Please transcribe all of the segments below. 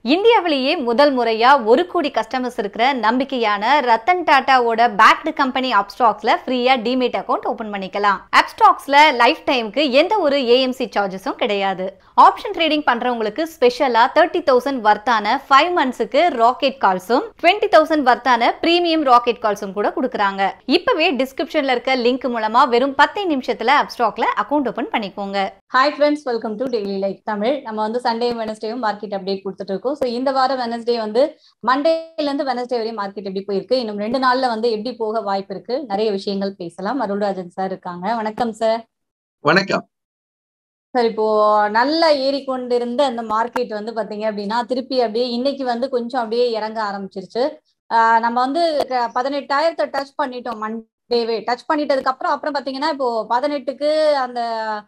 இந்தியாவிலேயே முதல் முறையா 1 கோடி கஸ்டமர்ஸ் இருக்கிற நம்பிக்கையான ரத்தன் டாட்டாவோட பேக்டு கம்பெனி அப்ஸ்டாக்ஸ்ல ஃப்ரீயா டிமேட் அக்கவுண்ட் ஓபன் பண்ணிக்கலாம். அப்ஸ்டாக்ஸ்ல லைஃப் டைமுக்கு எந்த ஒரு ஏஎம்சி சார்ஜஸும் கிடையாது. ஆப்ஷன் ட்ரேடிங் பண்றவங்களுக்கு ஸ்பெஷலா 30,000 வர்த்தான 5 மந்த்ஸ்க்கு ராக்கெட் கால்ஸும் 20,000 வர்த்தான பிரீமியம் ராக்கெட் கால்ஸும் கூட கொடுக்கறாங்க. இப்பவே டிஸ்கிரிப்ஷன்ல இருக்க லிங்க் மூலமா வெறும் 10 நிமிஷத்துல அப்ஸ்டாக்ல அக்கவுண்ட் ஓபன் பண்ணிக்கோங்க. Hi friends, welcome to daily life Tamil. நம்ம வந்து சண்டே வெனஸ்டேவும் மார்க்கெட் அப்டேட் கொடுத்துட்டு இருக்கோம். ஸோ இந்த வாரம் வெனஸ்டே வந்து மண்டேல இருந்து வெனஸ்டே வரையும் மார்க்கெட் எப்படி போயிருக்கு, இன்னும் 2 நாள்ல வந்து எப்படி போக வாய்ப்பு இருக்கு, நிறைய விஷயங்கள் பேசலாம். அருள்ராஜன் சார் இருக்காங்க. வணக்கம் சார். வணக்கம் சார். இப்போ நல்லா ஏறிக்கொண்டிருந்த அந்த மார்க்கெட் வந்து பாத்தீங்க அப்படின்னா திருப்பி அப்படியே இன்னைக்கு வந்து கொஞ்சம் அப்படியே இறங்க ஆரம்பிச்சிருச்சு. நம்ம வந்து 18,000 டச் பண்ணிட்டோம். மண்டேவே டச் பண்ணிட்டதுக்கு அப்புறம் பாத்தீங்கன்னா இப்போ 18க்கு அந்த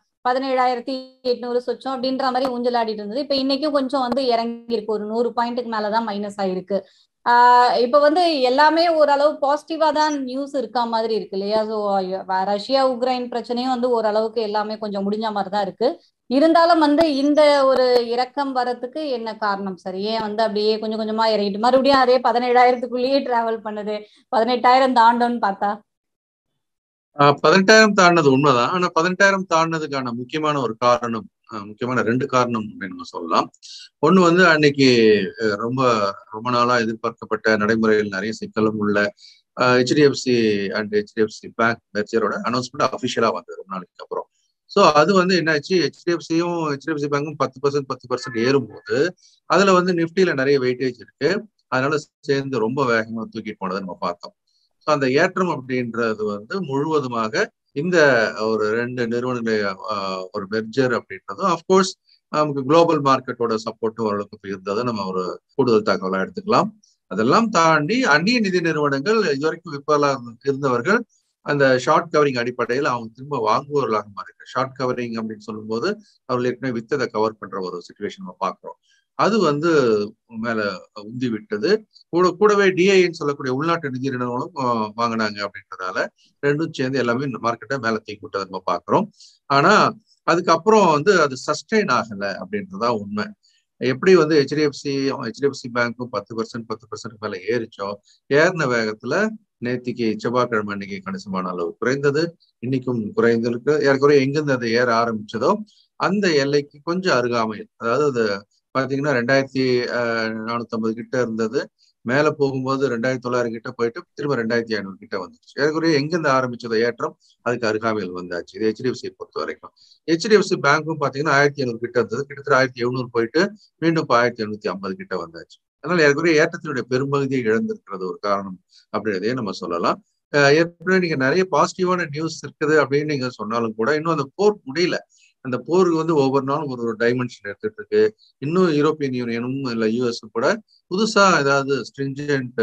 17,800 சொச்சம் அப்படின்ற மாதிரி ஊஞ்சலாடிட்டு இருந்தது. இப்ப இன்னைக்கும் கொஞ்சம் வந்து இறங்கி இருக்கு. ஒரு 100 பாயிண்ட்டுக்கு மேலதான் மைனஸ் ஆயிருக்கு. இப்ப வந்து எல்லாமே ஓரளவு பாசிட்டிவா தான் நியூஸ் இருக்கா மாதிரி இருக்கு இல்லையா? ஸோ ரஷ்யா உக்ரைன் பிரச்சனையும் வந்து ஓரளவுக்கு எல்லாமே கொஞ்சம் முடிஞ்ச மாதிரி தான் இருக்கு. இருந்தாலும் வந்து இந்த ஒரு இறக்கம் வரதுக்கு என்ன காரணம் சார்? ஏன் வந்து அப்படியே கொஞ்சம் கொஞ்சமா இறங்கிட்டு மறுபடியும் அதே 17,000க்குள்ளேயே டிராவல் பண்ணுது? 18,000 தாண்டோன்னு பார்த்தா 18,000 தாண்டினது உண்மைதான். ஆனா 18,000 தாண்டினதுக்கான முக்கியமான ஒரு காரணம், முக்கியமான 2 காரணம் அப்படின்னு சொல்லலாம். ஒண்ணு வந்து அன்னைக்கு ரொம்ப ரொம்ப நாளா எதிர்பார்க்கப்பட்ட நடைமுறையில் நிறைய சிக்கலும் உள்ள ஹெச்டிஎஃப்சி அண்ட் ஹெச்டிஎஃப்சி பேங்க் மெர்ஜரோட அனௌன்ஸ்மெண்ட் அஃபிஷியலா வந்தது ரொம்ப நாளைக்கு அப்புறம். ஸோ அது வந்து என்னாச்சு, ஹெச்டிஎஃப்சி பேங்கும் 10% ஏறும்போது அதுல வந்து நிஃப்டியில நிறைய வெயிட்டேஜ் இருக்கு. அதனால சேர்ந்து ரொம்ப வேகமா தூக்கிட்டு போனதை நம்ம பார்த்தோம். அந்த ஏற்றம் அப்படின்றது வந்து முழுவதுமாக இந்த ஒரு 2 நிறுவனங்களுடைய ஒரு மெர்ஜர் அப்படின்றதும் அப்கோர்ஸ் நமக்கு குளோபல் மார்க்கெட்டோட சப்போர்ட்டும் ஓரளவுக்கு இருந்ததை நம்ம ஒரு கூடுதல் தகவலா எடுத்துக்கலாம். அதெல்லாம் தாண்டி அந்நிய நிதி நிறுவனங்கள் இதுவரைக்கும் விற்பவர்களாக இருந்தவர்கள் அந்த ஷார்ட் கவரிங் அடிப்படையில் அவங்க திரும்ப வாங்குவவர்களாக மாறிருக்கு. ஷார்ட் கவரிங் அப்படின்னு சொல்லும்போது அவர்கள் ஏற்கனவே வித்ததை கவர் பண்ற ஒரு சிச்சுவேஷன் நம்ம பார்க்கிறோம். அது வந்து மேல உந்தி விட்டது. கூடவே டிஐன்னு சொல்லக்கூடிய உள்நாட்டு நிதி நிறுவனங்களும் வாங்கினாங்க. அப்படின்றதால ரெண்டும் சேர்ந்து எல்லாமே மார்க்கெட்டை மேல தூக்கி விட்டதை நம்ம பாக்குறோம். ஆனா அதுக்கப்புறம் வந்து அது சஸ்டெயின் ஆகல அப்படின்றதா உண்மை. எப்படி வந்து ஹெச்டிஎஃப்சி பேங்க்கும் 10% மேல ஏறிச்சோ, ஏறின வேகத்துல நேத்திக்கு செவ்வாய்க்கிழமை அன்னைக்கு கணிசமான அளவு குறைந்தது. இன்னைக்கும் குறைந்திருக்கு. ஏற்கனவே எங்கிருந்து அது ஏற ஆரம்பிச்சதோ அந்த எல்லைக்கு கொஞ்சம் அருகாமையில், அதாவது அது பாத்தீங்கன்னா 2,450 கிட்ட இருந்தது. மேல போகும்போது 2,900 கிட்ட போயிட்டு திரும்ப 2,500 கிட்ட வந்துச்சு. ஏற்கனவே எங்கிருந்து ஆரம்பிச்சதோ ஏற்றம் அதுக்கு அருகாமையில் வந்தாச்சு. இது ஹெச்டிஎஃப்சி பொறுத்த வரைக்கும். ஹெச்டிஎஃப்சி பேங்க்கும் பாத்தீங்கன்னா 1,500 கிட்ட இருந்தது. கிட்டத்தட்ட 1,700 போயிட்டு மீண்டும் 1,850 கிட்ட வந்தாச்சு. அதனால ஏற்கனவே ஏற்றத்தினுடைய பெரும்பகுதியை இழந்திருக்கிறது ஒரு காரணம் அப்படின்றதே நம்ம சொல்லலாம். ஏற்கனவே நீங்க நிறைய பாசிட்டிவான நியூஸ் இருக்குது அப்படின்னு நீங்க சொன்னாலும் கூட இன்னும் அந்த போர் முடியல. அந்த போருக்கு வந்து ஒவ்வொரு நாளும் ஒரு டைமென்ஷன் எடுத்துட்டு இருக்கு. இன்னும் யூரோப்பியன் யூனியனும் இல்ல யூஎஸும் கூட புதுசா ஏதாவது ஸ்ட்ரிஞ்சன்ட்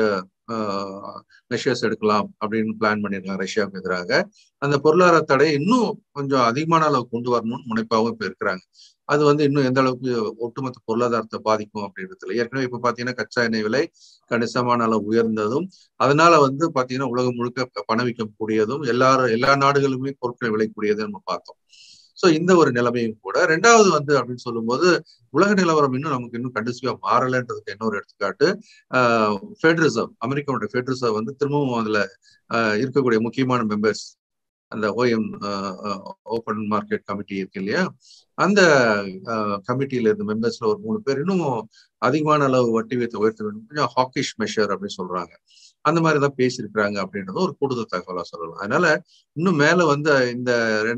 மெஷர்ஸ் எடுக்கலாம் அப்படின்னு பிளான் பண்ணிருக்காங்க ரஷ்யாவுக்கு எதிராக. அந்த பொருளாதார தடை இன்னும் கொஞ்சம் அதிகமான அளவு கொண்டு வரணும்னு முனைப்பாகவும் இப்ப இருக்கிறாங்க. அது வந்து இன்னும் எந்த அளவுக்கு ஒட்டுமொத்த பொருளாதாரத்தை பாதிக்கும் அப்படின்றதுல ஏற்கனவே இப்ப பாத்தீங்கன்னா கச்சா எண்ணெய் விலை கணிசமான அளவு உயர்ந்ததும், அதனால வந்து பாத்தீங்கன்னா உலகம் முழுக்க பணவீக்கம் கூடியதும், எல்லா நாடுகளுமே பொருட்கள் விலை கூடியதும் நம்ம பார்த்தோம். ஸோ இந்த ஒரு நிலைமையும் கூட. 2வது வந்து அப்படின்னு சொல்லும்போது உலக நிலவரம் நமக்கு இன்னும் கண்டிசிவா மாறலைன்றதுக்கு இன்னொரு எடுத்துக்காட்டு ஃபெட் ரிசர்வ், அமெரிக்காவோட ஃபெட் ரிசர்வ் வந்து திரும்பவும் அதுல இருக்கக்கூடிய முக்கியமான மெம்பர்ஸ், அந்த ஓஎம் ஓப்பன் மார்க்கெட் கமிட்டி இருக்கு இல்லையா, அந்த கமிட்டியில இருந்த மெம்பர்ஸ்ல ஒரு 3 பேர் இன்னும் அதிகமான அளவு வட்டி வீதத்தை உயர்த்த வேண்டும், கொஞ்சம் ஹாக்கிஷ் மெஷர் அப்படின்னு சொல்றாங்க. அந்த மாதிரிதான் பேசியிருக்கிறாங்க அப்படின்றது ஒரு கூடுதல் தகவலா சொல்லலாம். அதனால இன்னும் மேல வந்து இந்த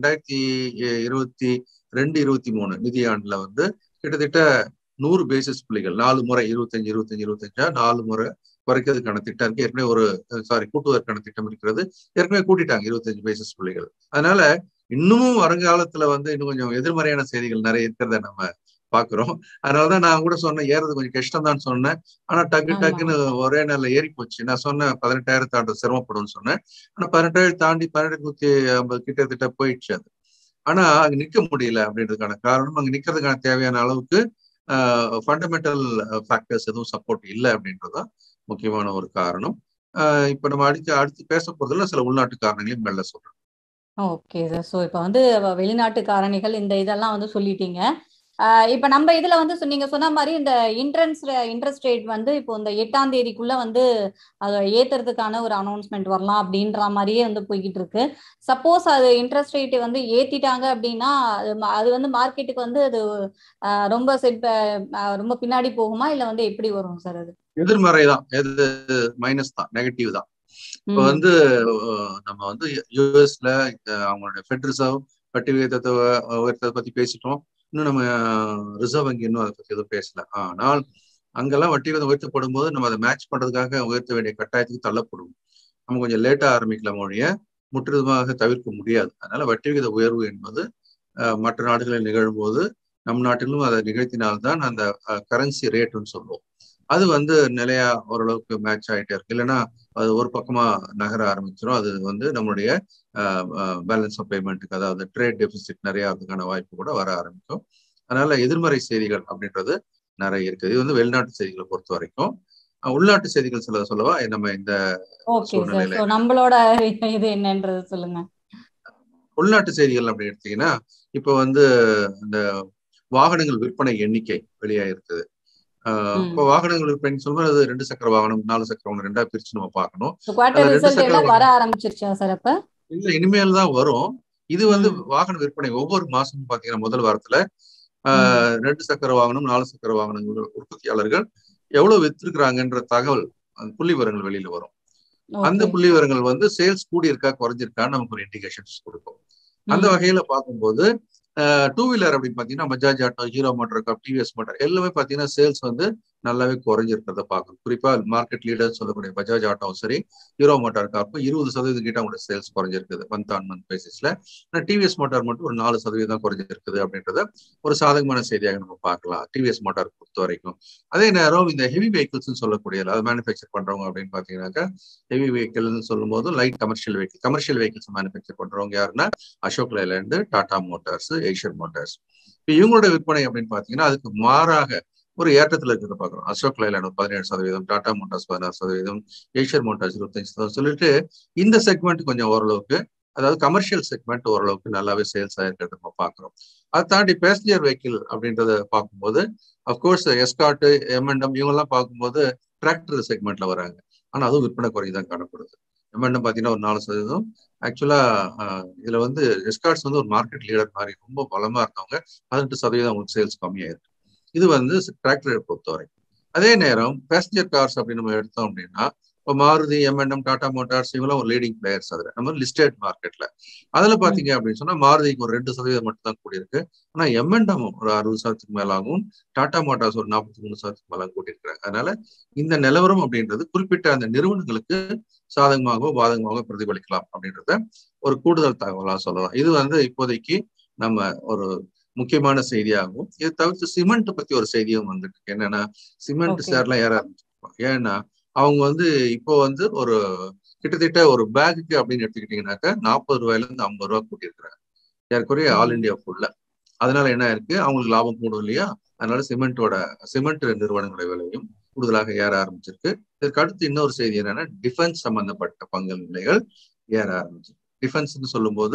2022-23 நிதியாண்டுல வந்து கிட்டத்தட்ட 100 பேசிஸ் புள்ளிகள் 4 முறை 25 4 முறை குறைக்கிறதுக்கான திட்டம் இருக்கு. ஏற்கனவே கூட்டுவதற்கான திட்டம் இருக்கிறது. ஏற்கனவே கூட்டிட்டாங்க 25 பேசிஸ் புள்ளிகள். அதனால இன்னமும் வருங்காலத்துல வந்து இன்னும் கொஞ்சம் எதிர்மறையான செய்திகள் நிறைய இருக்கிறத நம்ம பாக்குறோம். அதனாலதான் நான் கூட சொன்னேன் ஏறது கொஞ்சம் கஷ்டம் தான் சொன்னேன். ஆனா டக்குன்னு ஒரே நாள்ல ஏறி போச்சு. நான் சொன்னேன் 18,000 தாண்ட சிரமப்படும் சொன்னேன். ஆனா 18,000 தாண்டி 18,150 கிட்டத்தட்ட போயிடுச்சு அது. ஆனா அங்க நிக்க முடியல அப்படின்றதுக்கான காரணம், அங்க நிக்கிறதுக்கான தேவையான அளவுக்கு ஃபண்டமெண்டல் ஃபேக்டர்ஸ் எதுவும் சப்போர்ட் இல்லை அப்படின்றதுதான் முக்கியமான ஒரு காரணம். இப்ப நம்ம அடுத்து பேச போறதுல சில உள்நாட்டு காரணங்களையும் மெல்ல சொல்றேன். Okay sir. ஸோ இப்போ வந்து வெளிநாட்டு காரணிகள் இந்த இதெல்லாம் வந்து சொல்லிட்டீங்க. இப்ப நம்ம இதுல வந்து நீங்க சொன்ன மாதிரி இந்த இன்ட்ரெஸ்ட் ரேட் வந்து இப்போ இந்த 8ஆம் தேதிக்குள்ள வந்து அதை ஏத்துறதுக்கான ஒரு அனௌன்ஸ்மெண்ட் வரலாம் அப்படின்ற மாதிரியே வந்து போய்கிட்டு இருக்கு. சப்போஸ் அது இன்ட்ரெஸ்ட் ரேட் வந்து ஏத்திட்டாங்க அப்படின்னா அது வந்து மார்க்கெட்டுக்கு வந்து அது ரொம்ப ரொம்ப பின்னாடி போகுமா இல்ல வந்து எப்படி வரும் சார்? அது எதிர்மறை தான், எது மைனஸ் தான், நெகட்டிவ் தான். இப்போ வந்து நம்ம வந்து யூஎஸ்ல அவங்களுடைய ஃபெட் ரிசர்வ் வட்டி விகிதத்தை உயர்த்ததை பத்தி பேசிட்டோம். இன்னும் நம்ம ரிசர்வ் வங்கி இன்னும் அதை பத்தி எதுவும் பேசல. ஆனால் அங்கெல்லாம் வட்டி விகிதம் உயர்த்தப்படும் போது நம்ம அதை மேட்ச் பண்றதுக்காக உயர்த்த வேண்டிய கட்டாயத்துக்கு தள்ளப்படுவோம். நம்ம கொஞ்சம் லேட்டா ஆரம்பிக்கலாம் மொழிய முற்றிலுமாக தவிர்க்க முடியாது. அதனால வட்டி விகித உயர்வு என்பது மற்ற நாடுகளில் நிகழும் போது நம் நாட்டிலும் அதை நிகழ்த்தினால்தான் அந்த கரன்சி ரேட்டுன்னு சொல்லுவோம். அது வந்து நிலையா ஓரளவுக்கு மேட்ச் ஆகிட்டே இருக்கு. இல்லைன்னா அது ஒரு பக்கமா நகர ஆரம்பிச்சிடும். அது வந்து நம்மளுடைய பேலன்ஸ் ஆஃப் பேமெண்ட்டுக்கு, அதாவது ட்ரேட் டெபிசிட் நிறைய அதுக்கான வாய்ப்பு கூட வர ஆரம்பிக்கும். அதனால எதிர்மறை செய்திகள் அப்படின்றது நிறைய இருக்குது. இது வந்து வெளிநாட்டு செய்திகளை பொறுத்த வரைக்கும். உள்நாட்டு செய்திகள் சொல்லவா நம்ம இந்த சூழ்நிலையில நம்மளோட இது என்னன்றது சொல்லுங்க. உள்நாட்டு செய்திகள் அப்படி எடுத்தீங்கன்னா, இப்ப வந்து இந்த வாகனங்கள் விற்பனை எண்ணிக்கை வெளியாயிருக்குது. இப்போ வாகனங்கள் விற்பனை சொல்லும்போது 2 சக்கர வாகனம், 4 சக்கர வாகனம் ரெண்டா பிரிச்சு நம்ம பார்க்கணும். வர ஆரம்பிச்சிருச்சா சார்? அப்ப இல்ல, இனிமேல் தான் வரும். இது வந்து வாகன விற்பனை ஒவ்வொரு மாசமும் பாத்தீங்கன்னா முதல் வாரத்துல 2 சக்கர வாகனம், 4 சக்கர வாகனங்கள் உற்பத்தியாளர்கள் எவ்வளவு வித்திருக்கிறாங்கன்ற தகவல், புள்ளி விவரங்கள் வெளியில வரும். அந்த புள்ளி விவரங்கள் வந்து சேல்ஸ் கூடி இருக்கா குறைஞ்சிருக்கான்னு நமக்கு ஒரு இண்டிகேஷன்ஸ் கொடுக்கும். அந்த வகையில பார்க்கும்போது 2 வீலர் அப்படின்னு பாத்தீங்கன்னா Bajaj auto, Hero motor corp, TVS motor எல்லாமே பாத்தீங்கன்னா சேல்ஸ் வந்து நல்லாவே குறைஞ்சிருக்கிறத பார்க்கணும். குறிப்பா மார்க்கெட் லீடர் சொல்லக்கூடிய பஜாஜ் ஆட்டோவும் சரி, ஹீரோ மோட்டார் கார்ப் 20% கிட்ட அவங்களோட சேல்ஸ் குறைஞ்சிருக்குது மந்த் ஆன் மந்த் பேசிஸ்ல. டிவிஎஸ் மோட்டார் மட்டும் ஒரு 4% குறைஞ்சிருக்குது அப்படின்றத ஒரு சாதகமான செய்தியாக நம்ம பார்க்கலாம் டிவிஎஸ் மோட்டார் பொறுத்த வரைக்கும். அதே நேரம் இந்த ஹெவி வெஹிக்கிள்ஸ் சொல்லக்கூடிய, அதாவது மேனுஃபேக்சர் பண்றவங்க அப்படின்னு பாத்தீங்கன்னாக்கா, ஹெவி வெஹிக்கிள்னு சொல்லும் போது லைட் கமர்ஷியல் வெஹிக்கிள்ஸ் மேனுஃபேக்சர் பண்றவங்க யாருன்னா Ashok Leyland, Tata motors, Asian motors. இப்போ இவங்களோட விற்பனை அப்படின்னு பாத்தீங்கன்னா அதுக்கு மாறாக ஒரு ஏற்றத்துல இருக்கிறத பாக்குறோம். Ashok Leyland 17%, Tata motors 16%, Asian motors 25% சொல்லிட்டு இந்த செக்மெண்ட் கொஞ்சம் ஓரளவுக்கு, அதாவது கமர்ஷியல் செக்மெண்ட் ஓரளவுக்கு நல்லாவே சேல்ஸ் ஆயிருக்கிறத நம்ம பாக்குறோம். அதை தாண்டி பேசஞ்சர் வெஹிக்கிள் அப்படின்றத பார்க்கும்போது அப்கோர்ஸ் எஸ்கார்ட், எம்என்டம் இவங்கெல்லாம் பார்க்கும்போது டிராக்டர் செக்மெண்ட்ல வராங்க. ஆனா அதுவும் விற்பனை குறைதான் காணப்படுது. எம்என்டம் பாத்தீங்கன்னா ஒரு 4%. ஆக்சுவலா இதுல வந்து எஸ்கார்ட்ஸ் வந்து ஒரு மார்க்கெட் லீடர் மாதிரி ரொம்ப பலமா இருந்தவங்க 18% அவங்களுக்கு சேல்ஸ் கம்மியாயிருக்கு. இது வந்து டிராக்டரை பொறுத்தவரை. அதே நேரம் பேசஞ்சர் கார்ஸ் அப்படின்னு நம்ம எடுத்தோம் அப்படின்னா, இப்போ மாருதி, எம்என்எம், டாடா மோட்டார்ஸ் இவங்களாம் ஒரு லீடிங் பிளேயர்ஸ். அதுல நம்ம லிஸ்டட் மார்க்கெட்ல அதுல பாத்தீங்க அப்படின்னு சொன்னா மாருதிக்கு ஒரு 2% மட்டும் தான் கூடியிருக்கு. ஆனா எம்என்எம் ஒரு 60% மேலாகவும், டாடா மோட்டார்ஸ் ஒரு 43% மேலாகவும் கூட்டியிருக்கிறாங்க. அதனால இந்த நிலவரம் அப்படின்றது குறிப்பிட்ட அந்த நிறுவனங்களுக்கு சாதகமாகவோ பாதகமாகவோ பிரதிபலிக்கலாம் அப்படின்றத ஒரு கூடுதல் தகவலா சொல்லலாம். இது வந்து இப்போதைக்கு நம்ம ஒரு முக்கியமான செய்தியாகும். இதை தவிர்த்து சிமெண்ட் பத்தி ஒரு செய்தியும் வந்துட்டு என்னன்னா, சிமெண்ட் ஷேர்லாம் ஏற ஆரம்பிச்சிருப்பாங்க. ஏன்னா அவங்க வந்து இப்போ வந்து ஒரு கிட்டத்தட்ட ஒரு பேக்குக்கு அப்படின்னு எடுத்துக்கிட்டீங்கன்னாக்கா 40 ரூபாயில இருந்து 50 ரூபாய் கூட்டியிருக்கிறாங்க ஏற்குறைய ஆல் இண்டியா ஃபுல்ல. அதனால என்ன இருக்கு, அவங்களுக்கு லாபம் கூடும் இல்லையா? அதனால சிமெண்ட் நிறுவனங்களுடைய விலையும் கூடுதலாக ஏற ஆரம்பிச்சிருக்கு. இதற்கு அடுத்து இன்னொரு செய்தி என்னன்னா, டிஃபென்ஸ் சம்பந்தப்பட்ட பங்கு நிலைகள் ஏற ஆரம்பிச்சிருக்கு. டிஃபென்ஸ்ன்னு சொல்லும் போது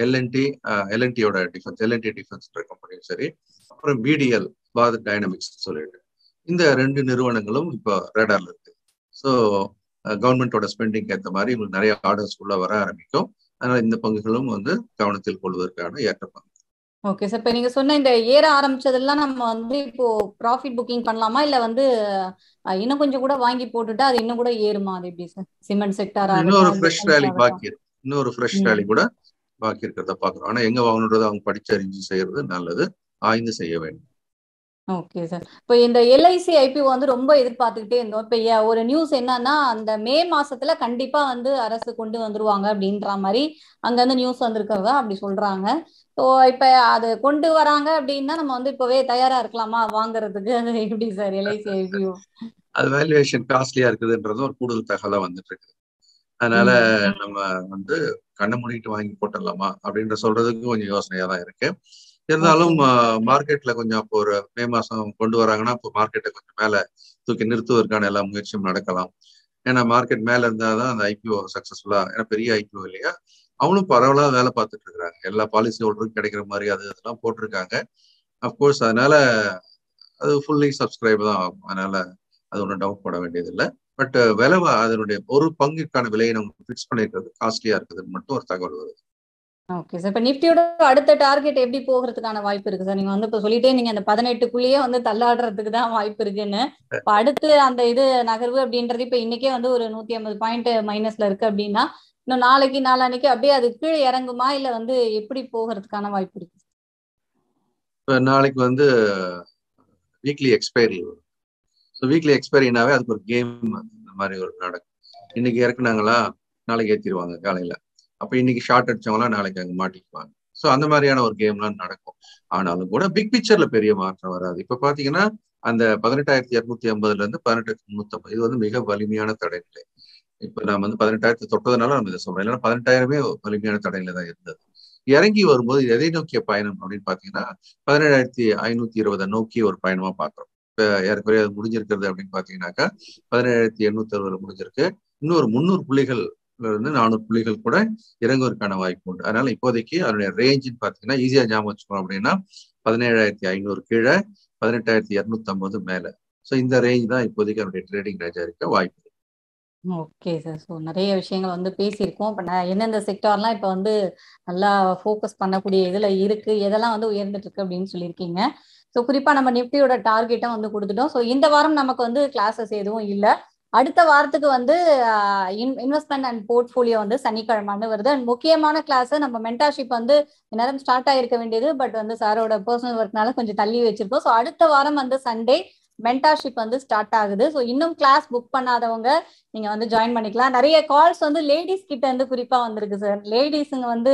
எல்என்டியோட டிஃபென்ஸ் கம்பெனியும் சரி, அப்புறம் பிடிஎல், பாரத் டைனமிக்ஸ் சொல்லிட்டு இந்த 2 நிறுவனங்களும் இப்போ ரேடார்ல இருக்கு. ஸோ கவர்மெண்டோட ஸ்பெண்டிங் ஏற்ற மாதிரி உங்களுக்கு நிறைய ஆர்டர்ஸ் உள்ள வர ஆரம்பிக்கும். அதனால இந்த பங்குகளும் வந்து கவனத்தில் கொள்வதற்கான ஏற்ற பங்கு. Okay sir. இப்போ நீங்க சொன்ன இந்த ஏற ஆரம்பிச்சதெல்லாம் நம்ம வந்து இப்போ ப்ராஃபிட் புக்கிங் பண்ணலாமா, இல்ல வந்து இன்னும் கொஞ்சம் கூட வாங்கி போட்டுட்டா அது இன்னும் கூட ஏறுமா? அது எப்படி சார்? சிமெண்ட் செக்டார் இன்னொரு ஃப்ரெஷ் ரேலி பாக்கி இருக்கு. இன்னொரு ஃப்ரெஷ் ரேலி கூட பாக்கி இருக்கிறத பாக்குறோம். ஆனா எங்க வாங்கணுன்றதை அவங்க படிச்சறிஞ்சு செய்யறது நல்லது, ஆய்ந்து செய்ய வேண்டும். Okay sir. இப்போ இந்த எல்ஐசி ஐபிஓ வந்து ரொம்ப எதிர்பார்த்துக்கிட்டே இருந்தோம். இப்போ ஒரு நியூஸ் என்னன்னா, அந்த மே மாசத்துல கண்டிப்பா வந்து அரசு கொண்டு வந்துருவாங்க அப்படின்ற மாதிரி அங்க இருந்து நியூஸ் வந்திருக்கிறதா அப்படி சொல்றாங்க. ஸோ இப்ப அது கொண்டு வராங்க அப்படின்னா நம்ம வந்து இப்பவே தயாரா இருக்கலாமா வாங்குறதுக்கு? அது எப்படி சார் எல்ஐசி ஐபிஓ? அது வேல்யூவேஷன் காஸ்ட்லியா இருக்குதுன்றது ஒரு கூடுதல் தகவலா வந்துட்டு இருக்கு. அதனால நம்ம வந்து கண்ணை மூடிட்டு வாங்கி போட்டுடலாமா அப்படின்ற சொல்றதுக்கு கொஞ்சம் யோசனையா தான் இருக்கு. இருந்தாலும் மார்க்கெட்ல கொஞ்சம் அப்போ ஒரு மே மாசம் கொண்டு வராங்கன்னா இப்போ மார்க்கெட்டை கொஞ்சம் மேல தூக்கி நிறுத்துவதற்கான எல்லா முயற்சியும் நடக்கலாம். ஏன்னா மார்க்கெட் மேல இருந்தாதான் அந்த ஐபிஓ சக்சஸ்ஃபுல்லா, ஏன்னா பெரிய ஐபிஓ இல்லையா, அவங்களும் பரவலா வேலை பார்த்துட்டு இருக்கிறாங்க. எல்லா பாலிசி ஹோல்டருக்கும் கிடைக்கிற மாதிரி அது இதெல்லாம் போட்டிருக்காங்க. அஃப்கோர்ஸ் அதனால அது ஃபுல்லி சப்ஸ்கிரைப் தான் ஆகும். அதனால அது ஒன்றும் டவுட் பட வேண்டியதில்லை. பட் விலை அதனுடைய ஒரு பங்குக்கான விலையை நம்ம ஃபிக்ஸ் பண்ணிருக்கிறது காஸ்ட்லியா இருக்குதுன்னு மட்டும் ஒரு தகவல் வருது. Okay sir. இப்போ நிஃப்டியோட அடுத்த டார்கெட் எப்படி போகிறதுக்கான வாய்ப்பு இருக்கு சார்? நீங்க வந்து இப்போ சொல்லிட்டே நீங்க அந்த 18க்குள்ளேயே வந்து தள்ளாடுறதுக்கு தான் வாய்ப்பு இருக்குன்னு. இப்போ அடுத்து அந்த இது நகர்வு அப்படின்றது இப்போ இன்னைக்கே வந்து ஒரு 150 பாயிண்ட் மைனஸ்ல இருக்கு அப்படின்னா, இன்னும் நாளைக்கு நாளான்னைக்கு அப்படியே அது கீழே இறங்குமா இல்ல வந்து எப்படி போகிறதுக்கான வாய்ப்பு இருக்கு? இப்போ நாளைக்கு வந்து வீக்லி எக்ஸ்பைரி வரும். ஸோ வீக்லி எக்ஸ்பைரினாவே அதுக்கு ஒரு கேம் இந்த மாதிரி ஒரு நடக்கும். இன்னைக்கு இறக்குனாங்களா நாளைக்கு ஏற்றிடுவாங்க காலையில. அப்போ இன்னைக்கு ஷார்ட் அடிச்சவங்களாம் நாளைக்கு அங்கே மாட்டிக்குவாங்க. ஸோ அந்த மாதிரியான ஒரு கேம்லாம் நடக்கும். ஆனாலும் கூட பிக் பிக்சர்ல பெரிய மாற்றம் வராது. இப்போ பார்த்தீங்கன்னா அந்த 18,250 இருந்து 18,350 இது வந்து மிக வலிமையான தடைநிலை. இப்போ நம்ம வந்து 18,000 தொட்டதுனால நம்ம இதை சொல்றோம். இல்லைன்னா 18,000 வலிமையான தடைநிலை தான் இருந்தது. இறங்கி வரும்போது எதை நோக்கிய பயணம் அப்படின்னு பார்த்தீங்கன்னா 17,520 நோக்கி ஒரு பயணமா பார்க்குறோம். இப்போ ஏற்கனவே அது முடிஞ்சிருக்கிறது அப்படின்னு பார்த்தீங்கன்னாக்கா 17,860 முடிஞ்சிருக்கு. இன்னொரு 300 புள்ளிகள் இருந்து 400 புள்ளிகள் கூட இறங்குவதற்கான வாய்ப்பு உண்டு. அதனால இப்போதைக்கு அதனுடைய ரேஞ்சுன்னு பார்த்தீங்கன்னா ஈஸியா ஞாபகம் வச்சுக்கணும் அப்படின்னா 17,500 கீழே 18,250 மேல. ஸோ இந்த ரேஞ்ச் தான் இப்போதைக்கு அதனுடைய ட்ரேடிங் ரேஞ்சா இருக்க வாய்ப்பு. Okay sir. ஸோ நிறைய விஷயங்கள் வந்து பேசியிருக்கோம். இப்போ எந்தெந்த செக்டார்லாம் இப்போ வந்து நல்லா ஃபோக்கஸ் பண்ணக்கூடிய இதில் இருக்கு, எதெல்லாம் வந்து உயர்ந்துட்டு இருக்கு அப்படின்னு சொல்லியிருக்கீங்க. ஸோ குறிப்பாக நம்ம நிஃப்டியோட டார்கெட்டும் வந்து கொடுத்துட்டோம். ஸோ இந்த வாரம் நமக்கு வந்து கிளாஸஸ் எதுவும் இல்லை. அடுத்த வாரத்துக்கு வந்து இன்வெஸ்ட்மெண்ட் அண்ட் போர்ட்ஃபோலியோ வந்து சனிக்கிழமைன்னு வருது. அண்ட் முக்கியமான கிளாஸ் நம்ம மென்டார்ஷிப் வந்து நேரம் ஸ்டார்ட் ஆகிருக்க வேண்டியது, பட் வந்து சாரோட பர்சனல் ஒர்க்னால கொஞ்சம் தள்ளி வச்சிருக்கோம். ஸோ அடுத்த வாரம் வந்து சண்டே மென்டார்ஷிப் வந்து ஸ்டார்ட் ஆகுது. ஸோ இன்னும் கிளாஸ் புக் பண்ணாதவங்க நீங்க வந்து ஜாயின் பண்ணிக்கலாம். நிறைய கால்ஸ் வந்து லேடிஸ் கிட்ட இருந்து குறிப்பா வந்திருக்கு சார். லேடிஸுங்க வந்து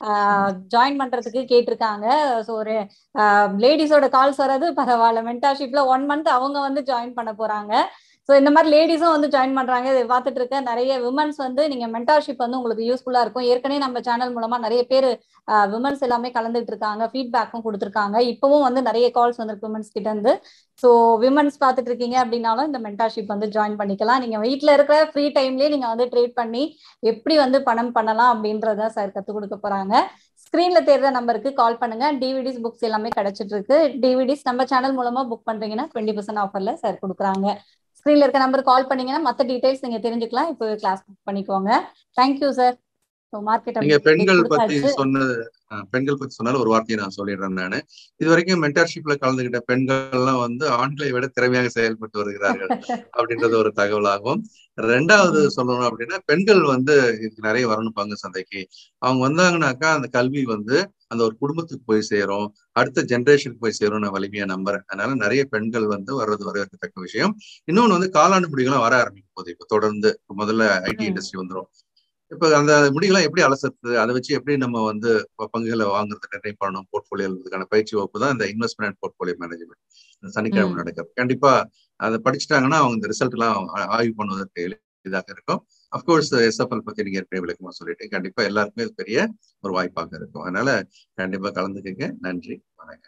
ஜாயின் பண்றதுக்கு கேட்டிருக்காங்க. ஸோ ஒரு லேடிஸோட கால்ஸ் வர்றது பரவாயில்ல. மென்டார்ஷிப்ல 1 மந்த் அவங்க வந்து ஜாயின் பண்ண போறாங்க. ஸோ இந்த மாதிரி லேடிஸும் வந்து ஜாயின் பண்றாங்க. இதை பார்த்துட்டு இருக்க நிறைய விமன்ஸ் வந்து நீங்க மென்டார்ஷிப் வந்து உங்களுக்கு யூஸ்ஃபுல்லா இருக்கும். ஏற்கனவே நம்ம சேனல் மூலமா நிறைய பேர் விமன்ஸ் எல்லாமே கலந்துட்டு இருக்காங்க, ஃபீட்பேக்கும் கொடுத்துருக்காங்க. இப்பவும் வந்து நிறைய கால்ஸ் வந்திருக்கு விமன்ஸ் கிட்ட இருந்து. ஸோ விமன்ஸ் பார்த்துட்டு இருக்கீங்க அப்படின்னாலும் இந்த மென்டார்ஷிப் வந்து ஜாயின் பண்ணிக்கலாம். நீங்க வீட்டில் இருக்கிற ஃப்ரீ டைம்லேயே நீங்க வந்து ட்ரேட் பண்ணி எப்படி வந்து பணம் பண்ணலாம் அப்படின்றத சார் கற்றுக் கொடுக்க போறாங்க. ஸ்கிரீன்ல தேடுற நம்பருக்கு கால் பண்ணுங்க. டிவிடிஸ் புக்ஸ் எல்லாமே கிடைச்சிட்டு இருக்கு. டிவிடிஸ் நம்ம சேனல் மூலமா புக் பண்றீங்கன்னா 20% ஆஃபர்ல சார் கொடுக்குறாங்க. ஸ்கிரீன்ல இருக்க நம்பருக்கு கால் பண்ணீங்கன்னா மற்ற டீடைல்ஸ் நீங்க தெரிஞ்சுக்கலாம். இப்போ கிளாஸ் புக் பண்ணிக்கோங்க. Thank you sir. நீங்க பெண்கள் பத்தி சொன்னாலும் ஒரு வார்த்தையை நான் சொல்லிடுறேன். நானு இது வரைக்கும் மென்டார்ஷிப்ல கலந்துகிட்ட பெண்கள்லாம் வந்து ஆண்களை விட திறமையாக செயல்பட்டு வருகிறார்கள் அப்படின்றது ஒரு தகவலாகும். 2வது சொல்லணும் அப்படின்னா பெண்கள் வந்து இதுக்கு நிறைய வரணும் பங்கு சந்தைக்கு. அவங்க வந்தாங்கன்னாக்கா அந்த கல்வி வந்து அந்த ஒரு குடும்பத்துக்கு போய் சேரும், அடுத்த ஜென்ரேஷனுக்கு போய் சேரும். நான் வலிமையா நம்புறேன். அதனால நிறைய பெண்கள் வந்து வர்றது வரவேற்கத்தக்க விஷயம். இன்னொன்னு வந்து காலாண்டு முடிவுகளும் வர ஆரம்பிக்கும் போது இப்ப தொடர்ந்து முதல்ல ஐடி இண்டஸ்ட்ரி வந்துடும். இப்ப அந்த முடிவுலாம் எப்படி அலசுறது, அதை வச்சு எப்படி நம்ம வந்து பங்குகளை வாங்குறது நிர்ணயம் பண்ணணும், போர்ட்போலியோ எழுதுறதுக்கான பயிற்சி வகுப்பு தான் இந்த இன்வெஸ்ட்மெண்ட் அண்ட் போர்ட்போலியோ மேனேஜ்மெண்ட் சனிக்கிழமை நடக்குது. கண்டிப்பா அதை படிச்சுட்டாங்கன்னா அவங்க இந்த ரிசல்ட் எல்லாம் ஆய்வு பண்ணுவதற்கு எளிதாக இருக்கும். அப்கோர்ஸ் எஸ்எஃப்எல் பத்தி நீங்க ஏற்கனவே விளக்கமா சொல்லிட்டு கண்டிப்பா எல்லாருக்குமே அது பெரிய ஒரு வாய்ப்பாக இருக்கும். அதனால கண்டிப்பா கலந்துக்கங்க. நன்றி, வணக்கம்.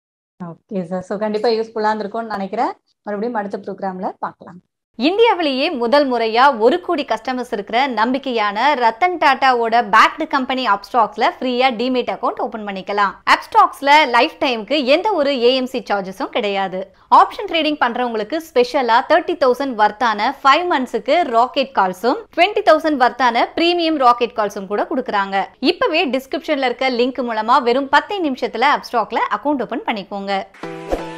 Okay sir. ஸோ கண்டிப்பா யூஸ்ஃபுல்லா இருந்திருக்கும்னு நினைக்கிறேன். மறுபடியும் அடுத்த ப்ரோக்ராம்ல பார்க்கலாம். இந்தியாவிலேயே முதல் முறையா 1 கோடி கஸ்டமர்ஸ் இருக்கிற நம்பிக்கையான ரத்தன் டாட்டாவோட பேக்டு கம்பெனி அப்ஸ்டாக்ஸ்ல ஃப்ரீயா டிமேட் அக்கௌண்ட் ஓபன் பண்ணிக்கலாம். அப்ஸ்டாக்ஸ்ல லைஃப் டைமுக்கு எந்த ஒரு ஏஎம்சி சார்ஜஸும் கிடையாது. ஆப்ஷன் ட்ரேடிங் பண்றவங்களுக்கு ஸ்பெஷலா 30,000 வர்த்தான 5 மந்த்ஸ்க்கு ராக்கெட் கால்ஸும் 20,000 வர்த்தான பிரீமியம் ராக்கெட் கால்ஸும் கூட கொடுக்குறாங்க. இப்பவே டிஸ்கிரிப்ஷன்ல இருக்க லிங்க் மூலமா வெறும் 10 நிமிஷத்துல அப்ஸ்டாக்ல அக்கௌண்ட் ஓபன் பண்ணிக்கோங்க.